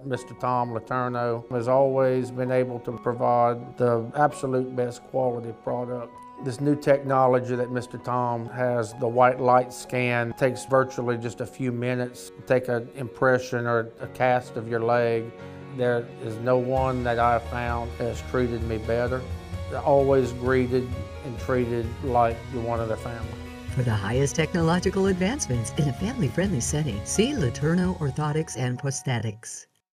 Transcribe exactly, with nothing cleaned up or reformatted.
Mister Tom Letourneau has always been able to provide the absolute best quality product. This new technology that Mister Tom has, the white light scan, takes virtually just a few minutes to take an impression or a cast of your leg. There is no one that I've found has treated me better. They're always greeted and treated like you're one of their family. For the highest technological advancements in a family-friendly setting, see Letourneau Orthotics and Prosthetics.